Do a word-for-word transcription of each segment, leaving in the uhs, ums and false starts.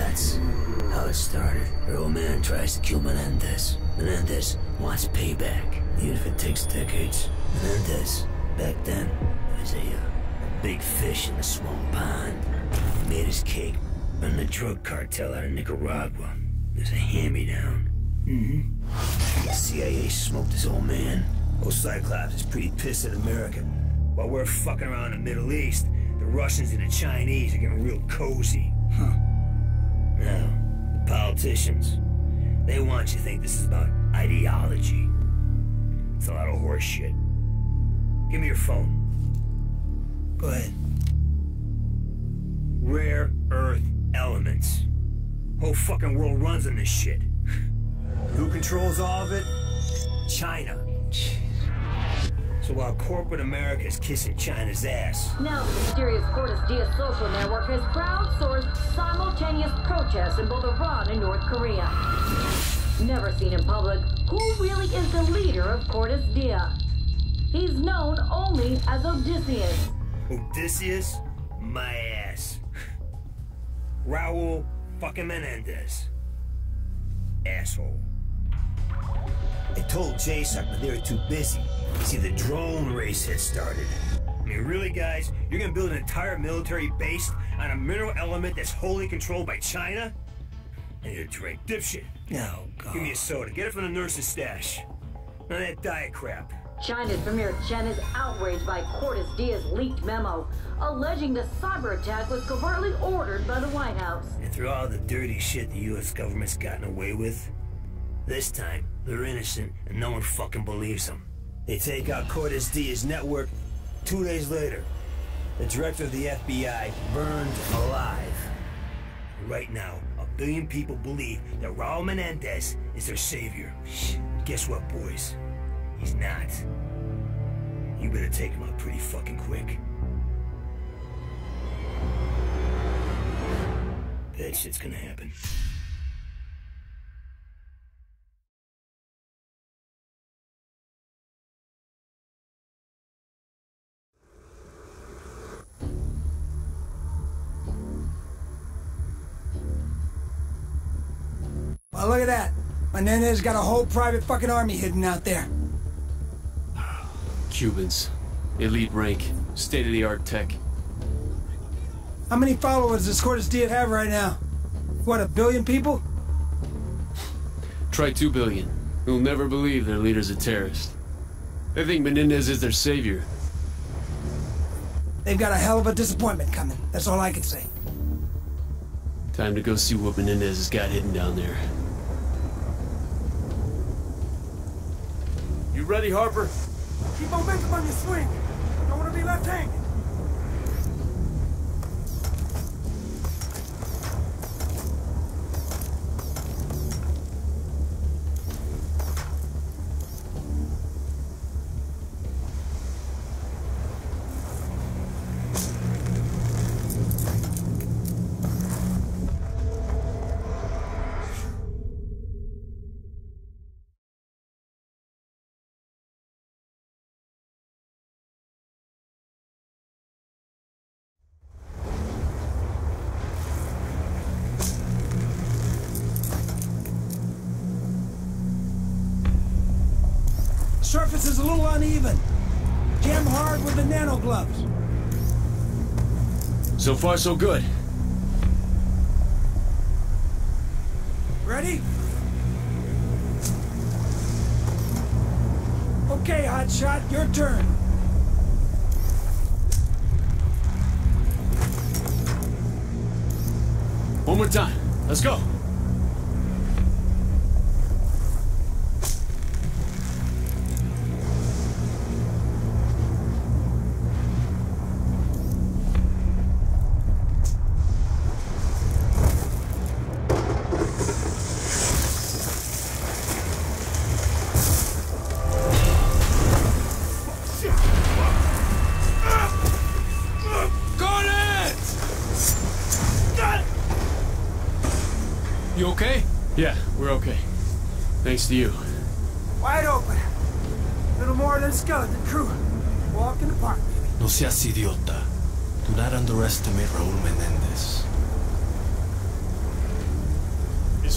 That's how it started. Her old man tries to kill Menendez. Menendez wants payback, even if it takes decades. Menendez, back then, was a, uh, a big fish in a small pond. He made his cake, running a drug cartel out of Nicaragua. There's a hand-me-down. Mm-hmm. The C I A smoked his old man. Old Cyclops is pretty pissed at America. While we're fucking around the Middle East, the Russians and the Chinese are getting real cozy. Huh. Now, the politicians, they want you to think this is about ideology. It's a lot of horse shit. Give me your phone. Go ahead. Rare earth elements. Whole fucking world runs on this shit. Who controls all of it? China. Jeez. So while corporate America is kissing China's ass... Now the mysterious Cortes Diaz social network has crowdsourced simultaneous protests in both Iran and North Korea. Never seen in public, who really is the leader of Cortes Diaz? He's known only as Odysseus. Odysseus? My ass. Raul fucking Menendez. Asshole. I told J S O C, but they were too busy. See, the drone race had started. I mean, really, guys? You're gonna build an entire military base on a mineral element that's wholly controlled by China? I need a drink. Dipshit. No, God. Give me a soda. Get it from the nurse's stash. None of that diet crap. China's Premier Chen is outraged by Cortes Diaz's leaked memo, alleging the cyber attack was covertly ordered by the White House. And through all the dirty shit the U S government's gotten away with, this time, they're innocent and no one fucking believes them. They take out Cortes Diaz's network. Two days later, the director of the F B I burned alive. Right now, a billion people believe that Raul Menendez is their savior. Guess what, boys? He's not. You better take him out pretty fucking quick. That shit's gonna happen. Well, look at that. Menendez got a whole private fucking army hidden out there. Cubans. Elite rank. State-of-the-art tech. How many followers does Cortes Diaz have right now? What, a billion people? Try two billion. You'll never believe their leader's a terrorist. They think Menendez is their savior. They've got a hell of a disappointment coming. That's all I can say. Time to go see what Menendez has got hidden down there. You ready, Harper? Keep momentum on your swing. Don't want to be left hanging. Surface is a little uneven. Jam hard with the nano gloves. So far, so good. Ready? Okay, hotshot, your turn. One more time. Let's go. You okay? Yeah, we're okay. Thanks to you. Wide open. Little more than skeleton crew. Walk in the park, baby. No seas idiota. Do not underestimate Raul Menendez.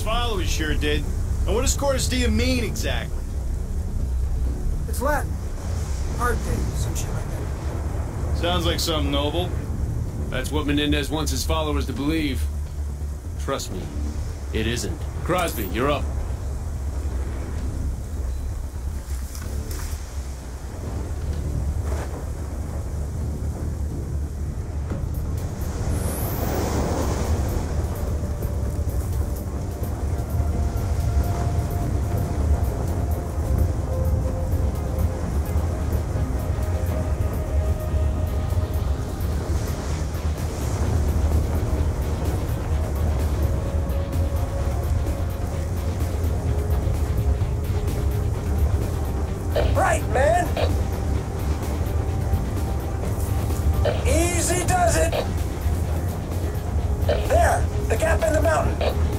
followers sure did. And what does Cordis Dia mean exactly? It's Latin. Art day, some shit like that. Sounds like something noble. That's what Menendez wants his followers to believe. Trust me, it isn't. Crosby, you're up. Right, man! Easy does it! There! The gap in the mountain!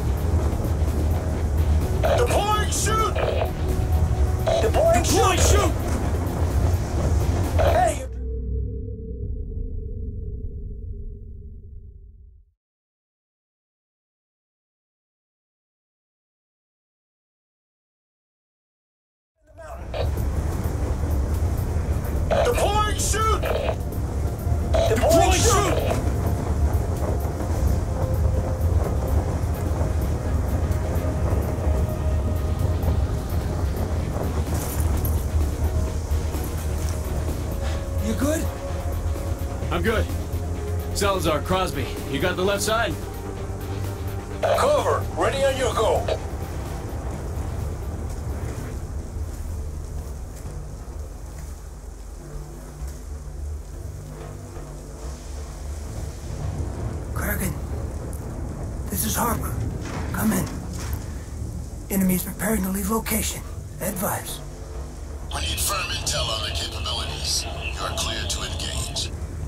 Deploying shoot! Deploying Deploying shoot! shoot! Hey! you- Deploying shoot! Deploying shoot! You good? I'm good. Salazar, Crosby, you got the left side? Cover! Ready on your go! Kraken. This is Harper. Come in. Enemies preparing to leave location. Advise. We need firm intel on their capabilities. You are clear to engage.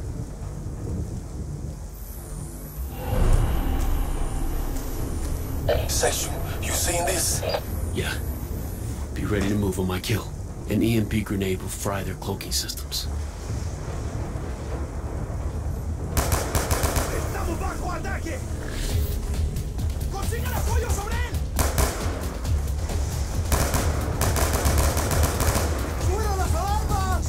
Section, you seen this? Yeah. Be ready to move on my kill. An E M P grenade will fry their cloaking systems. Estamos bajo ataque! ¡Consigan apoyo sobre él! ¡Fuera las alarmas!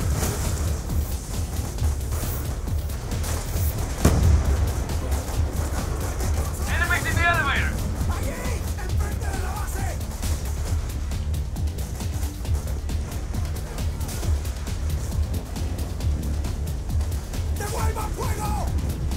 Enemies in the elevator! ¡Allí! ¡Enfrente de la base! ¡Devuelvan fuego!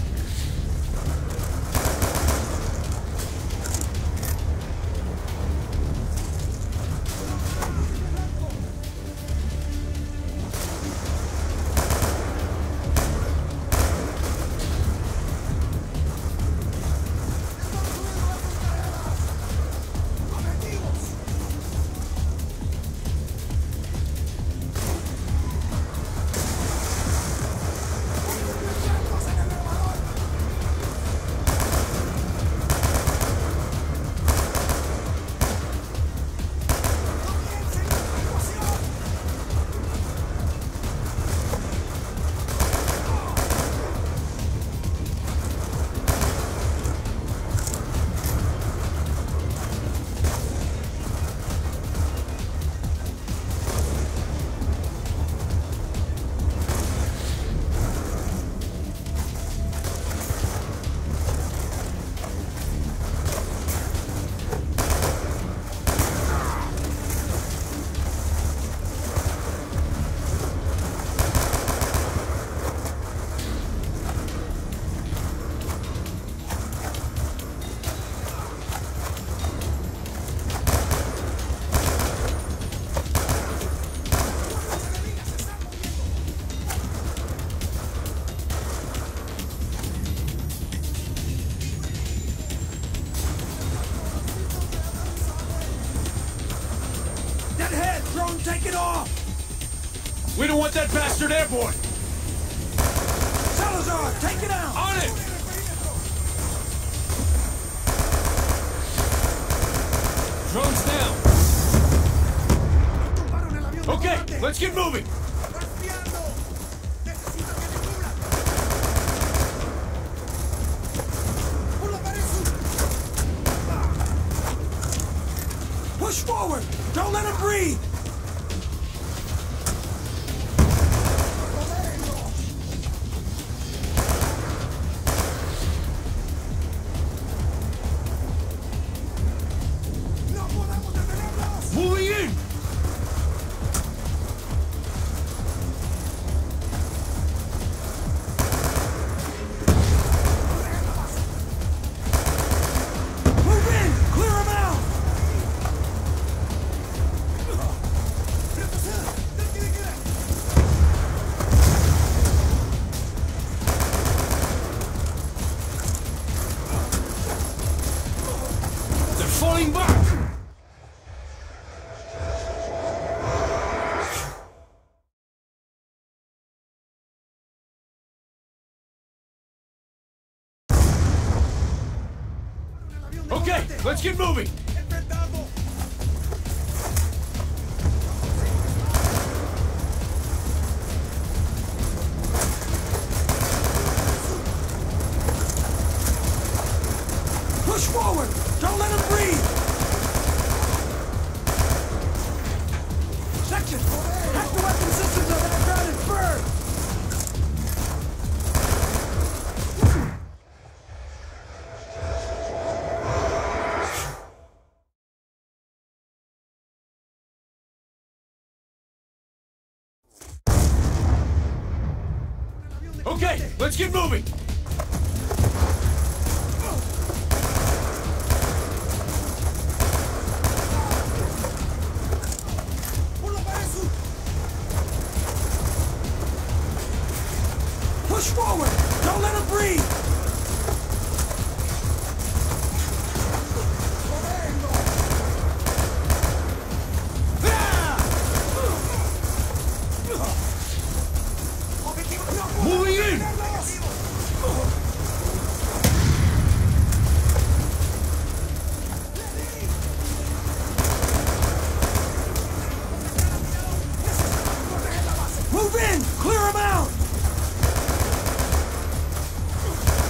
Take it off! We don't want that bastard airborne! Salazar, take it out! On it! Drones down! Okay, let's get moving! Push forward! Don't let him breathe! Moving in! Move in! Clear him out! They're falling back! Okay, let's get moving! Push forward! Don't let him breathe! Section! Hack the weapon systems of that grounded bird! Okay, let's get moving! Push forward! Don't let him breathe! Moving in! Move in! Clear him out!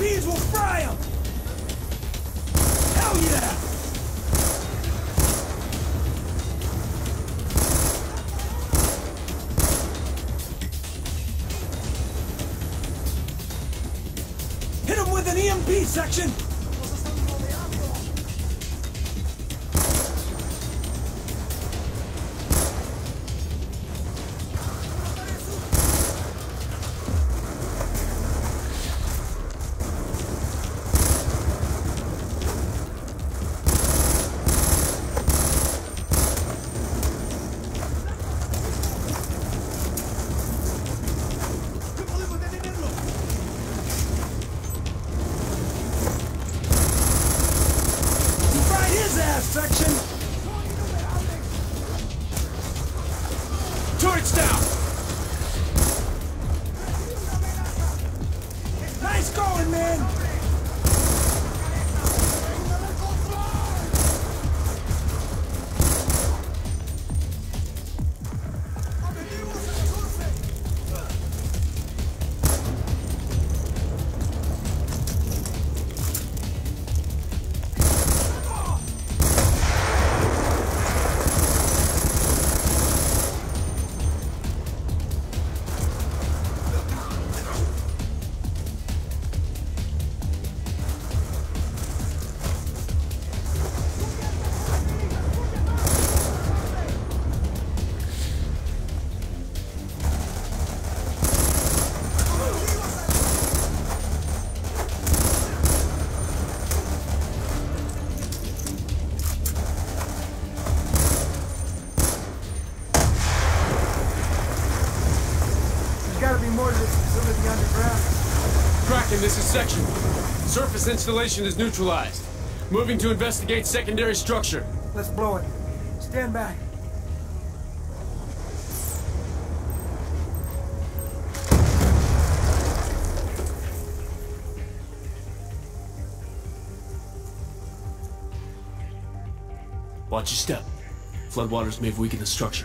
Ps will fry them! Hell yeah! Hit him with an E M P section! Section. Turrets down! Nice going, man! Kraken, this is Section. Surface installation is neutralized. Moving to investigate secondary structure. Let's blow it. Stand back. Watch your step. Floodwaters may have weakened the structure.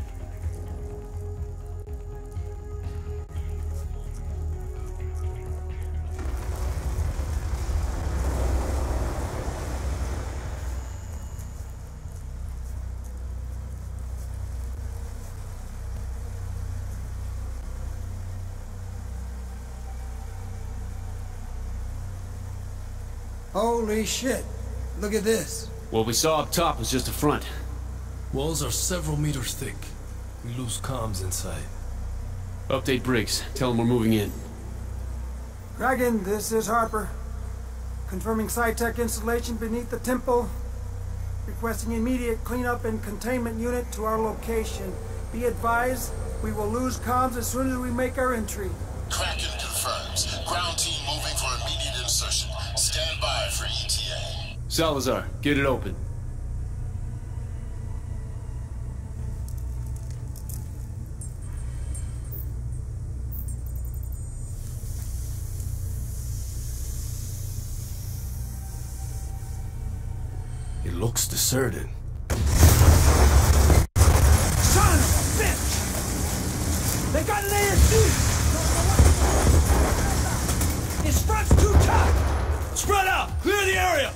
Holy shit. Look at this. What we saw up top was just a front. Walls are several meters thick. We lose comms inside. Update Briggs. Tell him we're moving in. Dragon, this is Harper. Confirming SciTech installation beneath the temple. Requesting immediate cleanup and containment unit to our location. Be advised, we will lose comms as soon as we make our entry. Kraken confirms. Ground team moving for immediate insertion. Stand by for E T A. Salazar, get it open. It looks deserted. Son of a bitch! They got an A S C! His front's too tough! Spread out! Clear the area!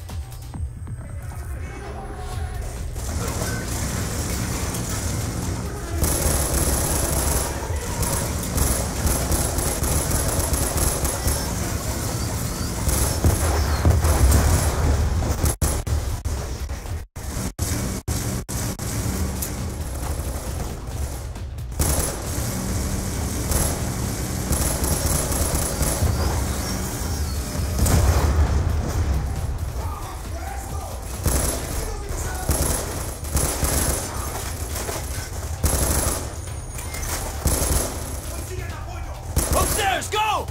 Upstairs, go!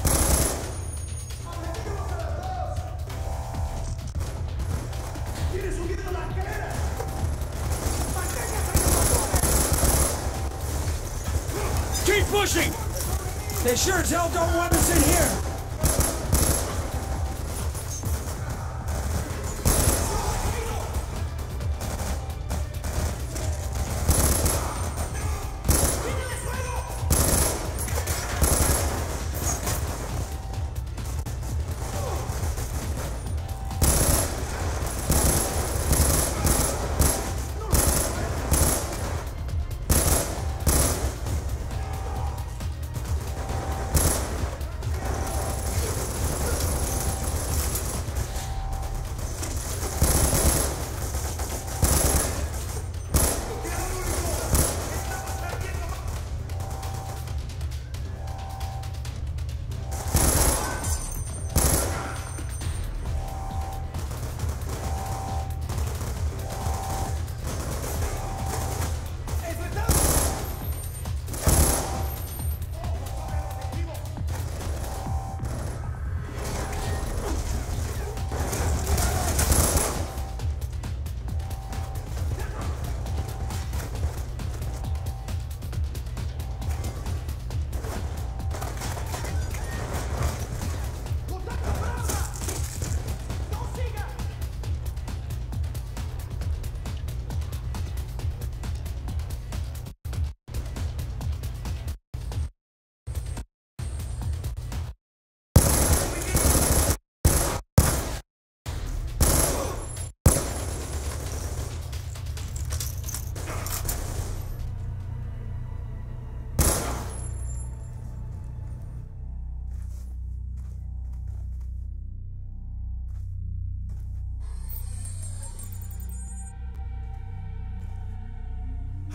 Keep pushing! They sure as hell don't want us in here!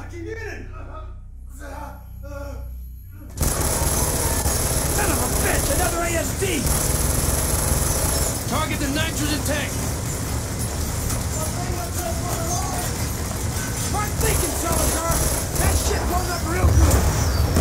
Son of a bitch! Another A S D! Target the nitrogen tank! Smart thinking, Salazar! That shit blows up real good!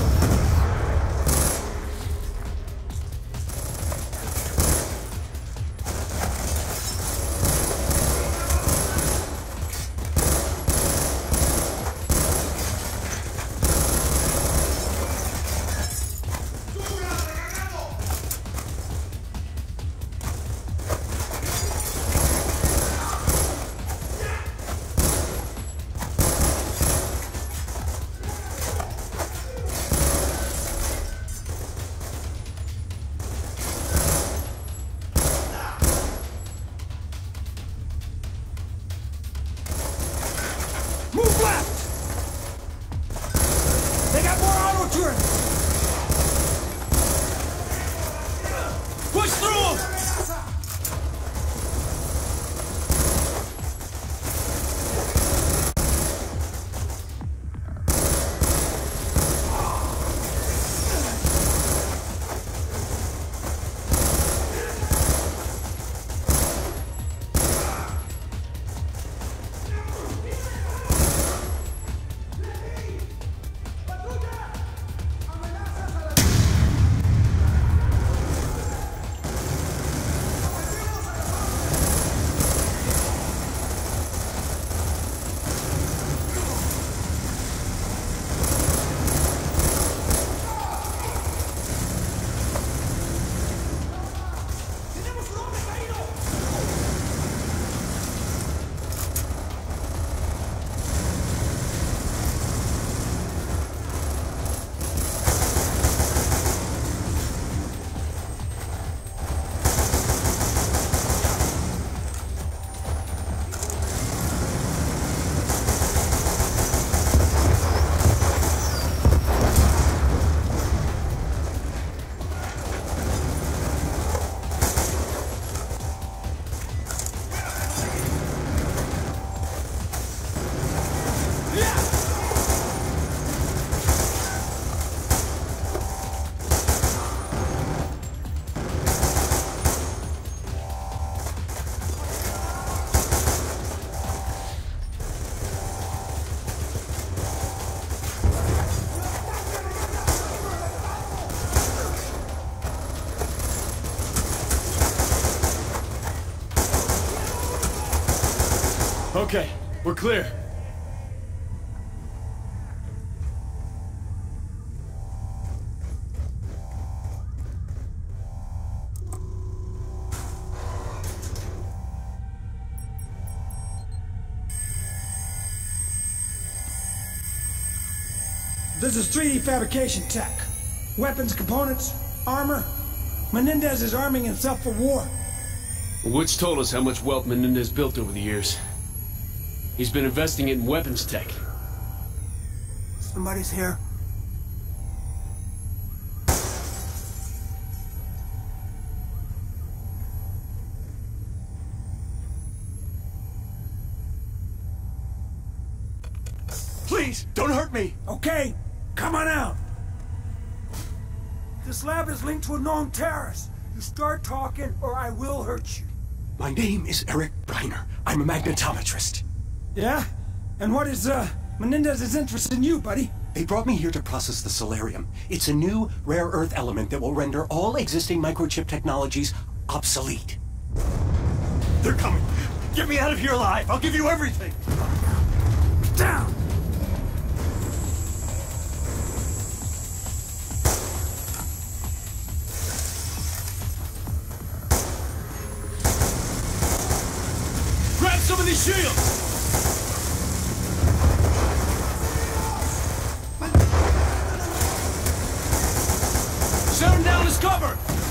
Move left! They got more auto turrets! Push through them! Okay, we're clear. This is three D fabrication tech. Weapons, components, armor. Menendez is arming himself for war. Woods told us how much wealth Menendez built over the years. He's been investing it in weapons tech. Somebody's here. Please, don't hurt me! Okay, come on out. This lab is linked to a known terrorist. You start talking or I will hurt you. My name is Eric Reiner. I'm a magnetometrist. Yeah? And what is, uh, Menendez's interest in you, buddy? They brought me here to process the Solarium. It's a new, rare earth element that will render all existing microchip technologies obsolete. They're coming! Get me out of here alive! I'll give you everything! Down! Grab some of these shields! Shut him down as cover!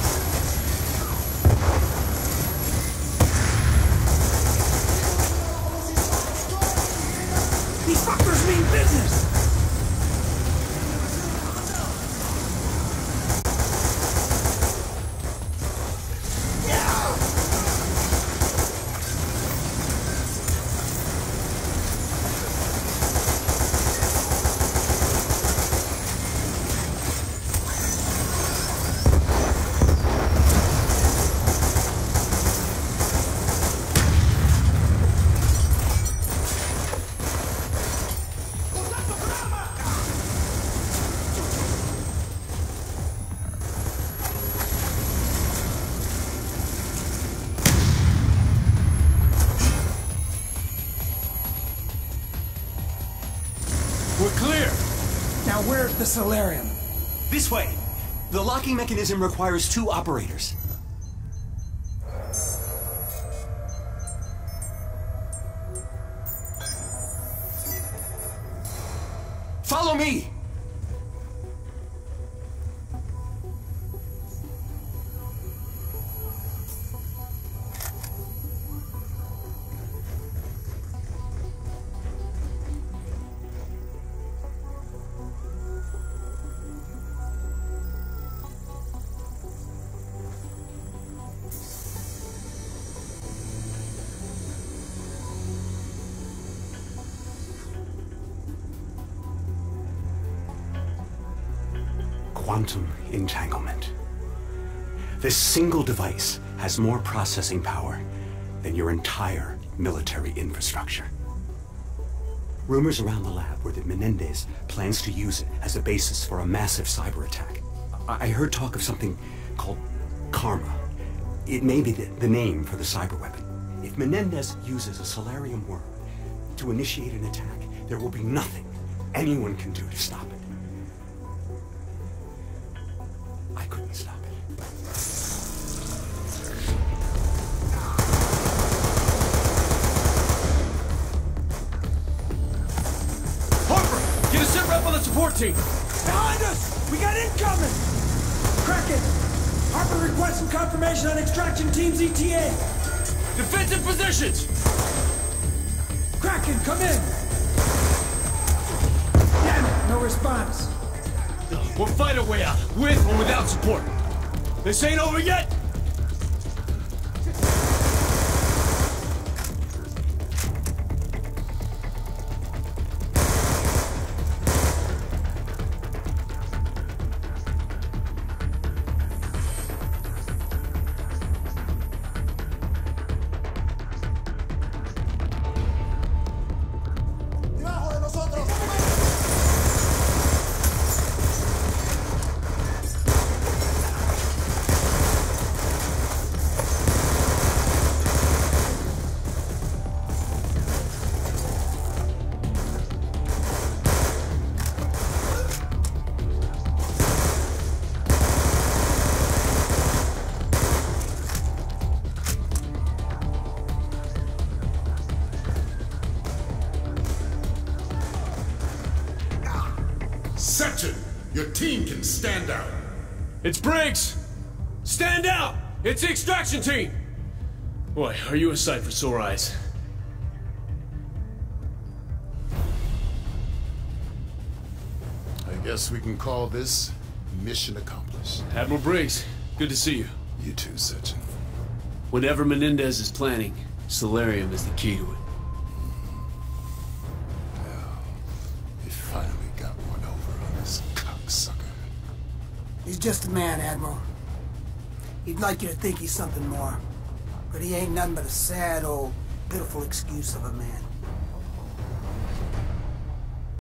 These fuckers mean business! the Solarium? This way! The locking mechanism requires two operators. Follow me! Quantum entanglement. This single device has more processing power than your entire military infrastructure. Rumors around the lab were that Menendez plans to use it as a basis for a massive cyber attack. I, I heard talk of something called Karma. It may be the, the name for the cyber weapon. If Menendez uses a Solarium worm to initiate an attack, there will be nothing anyone can do to stop it. I couldn't stop it. Harper! Get a sit rep on the support team! Behind us! We got incoming! Kraken! Harper requesting confirmation on extraction team's E T A! Defensive positions! Kraken, come in! Damn it, no response. We'll fight our way out, with or without support. This ain't over yet! Section, your team can stand out. It's Briggs! Stand out! It's the extraction team! Boy, are you a sight for sore eyes. I guess we can call this mission accomplished. Admiral Briggs, good to see you. You too, Section. Whatever Menendez is planning, Solarium is the key to it. Well, he finally got one over on this cocksucker. He's just a man, Admiral. He'd like you to think he's something more. But he ain't nothing but a sad, old, pitiful excuse of a man.